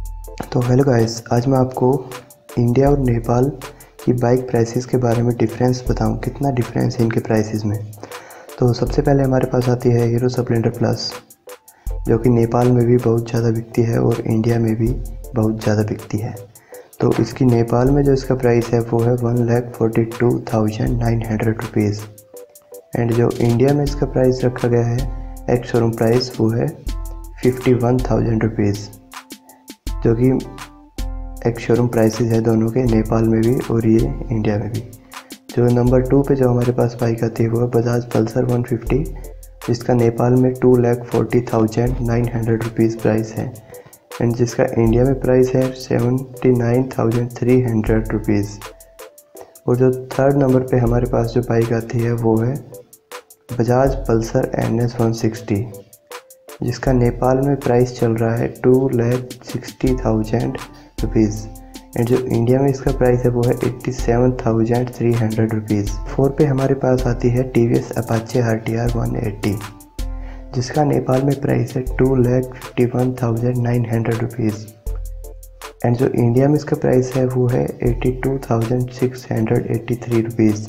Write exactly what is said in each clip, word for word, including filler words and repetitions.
तो hello guys, आज मैं आपको इंडिया और नेपाल की बाइक प्राइसेस के बारे में डिफरेंस बताऊं, कितना डिफरेंस है इनके प्राइसेस में। तो सबसे पहले हमारे पास आती है हीरो स्प्लेंडर प्लस, जो कि नेपाल में भी बहुत ज़्यादा बिकती है और इंडिया में भी बहुत ज़्यादा बिकती है। तो इसकी नेपाल में जो इसका प्राइस है वो है one lakh forty two thousand nine hundred rupees. And जो इंडिया में इसका प्राइस रखा गया है एक्स शोरूम प्राइस वो है फिफ्टी वन थाउजेंड रुपीज़, जो कि एक शोरूम प्राइसेस है दोनों के, नेपाल में भी और ये इंडिया में भी। जो नंबर टू पे जो हमारे पास बाइक आती है वो है बजाज पल्सर वन फिफ्टी, जिसका नेपाल में two lakh forty thousand nine hundred rupees price है। एंड जिसका इंडिया में प्राइस है seventy nine thousand three hundred rupees. और जो थर्ड नंबर पे हमारे पास जो बाइक आती है वो है Bajaj Pulsar N S one sixty, जिसका नेपाल में प्राइस चल रहा है two lakh sixty thousand rupees. And जो इंडिया में इसका प्राइस है वो है eighty seven thousand three hundred rupees. Four पे हमारे पास आती है T V S Apache R T R one eighty, जिसका नेपाल में प्राइस है two lakh fifty one thousand nine hundred rupees. And जो इंडिया में इसका प्राइस है वो है eighty two thousand six hundred eighty three rupees.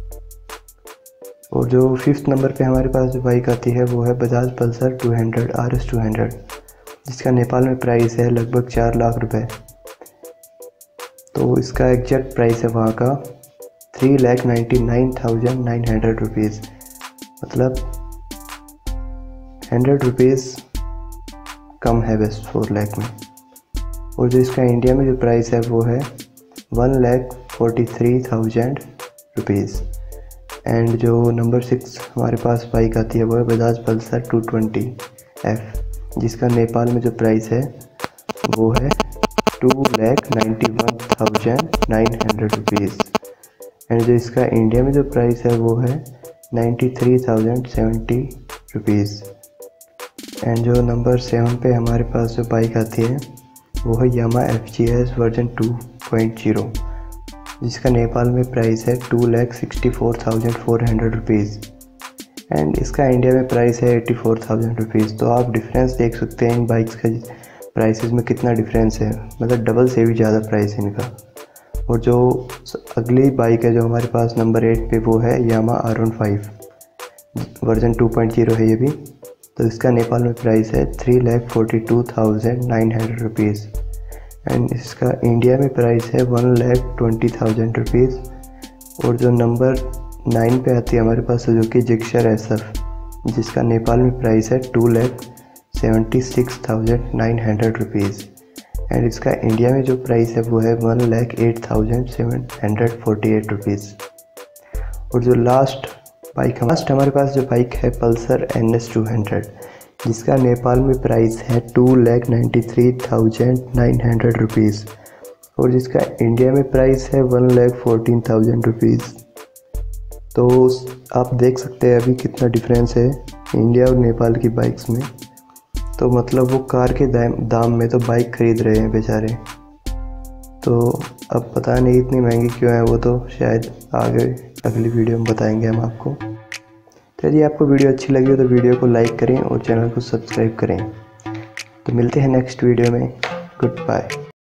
और जो फिफ्थ नंबर पे हमारे पास जो बाइक आती है वो है Bajaj Pulsar two hundred R S two hundred, जिसका नेपाल में प्राइस है लगभग चार लाख रुपए। तो इसका एग्जैक्ट प्राइस है वहाँ का three lakh ninety nine thousand nine hundred rupees, मतलब हंड्रेड रुपीज़ कम है बस फोर लैख में। और जो इसका इंडिया में जो प्राइस है वो है one lakh forty three thousand rupees. And जो नंबर सिक्स हमारे पास बाइक आती है वो है Bajaj Pulsar two twenty F, जिसका नेपाल में जो प्राइस है वो है two lakh ninety one thousand nine hundred rupees. And जो इसका इंडिया में जो प्राइस है वो है ninety three thousand seventy rupees. And जो नंबर सेवन पे हमारे पास जो बाइक आती है वो है यामा F Z S version two point zero, जिसका नेपाल में प्राइस है two lakh sixty four thousand four hundred rupees. And इसका इंडिया में प्राइस है एटी फोर थाउजेंड रुपीज़। तो आप डिफरेंस देख सकते हैं इन बाइक्स का प्राइसेस में कितना डिफरेंस है, मतलब डबल से भी ज़्यादा प्राइस है इनका। और जो अगली बाइक है जो हमारे पास नंबर एट पे वो है Yamaha R one five version two point zero है ये भी। तो इसका नेपाल में प्राइस है three lakh forty two thousand nine hundred rupees. And इसका इंडिया में प्राइस है one lakh twenty thousand rupees. और जो नंबर नाइन पे आती है हमारे पास सुजुकी जिक्सर एस एफ, जिसका नेपाल में प्राइस है two lakh seventy six thousand nine hundred rupees. And इसका इंडिया में जो प्राइस है वो है one lakh eight thousand seven hundred forty eight rupees. और जो लास्ट बाइक लास्ट हमारे पास जो बाइक है Pulsar N S two hundred, जिसका नेपाल में प्राइस है two lakh ninety three thousand nine hundred rupees. और जिसका इंडिया में प्राइस है one lakh fourteen thousand rupees. तो आप देख सकते हैं अभी कितना डिफरेंस है इंडिया और नेपाल की बाइक्स में। तो मतलब वो कार के दाम में तो बाइक खरीद रहे हैं बेचारे। तो अब पता नहीं इतनी महंगी क्यों है, वो तो शायद आगे अगली वीडियो में बताएंगे हम आपको। तो यदि आपको वीडियो अच्छी लगी हो तो वीडियो को लाइक करें और चैनल को सब्सक्राइब करें। तो मिलते हैं नेक्स्ट वीडियो में। Good bye.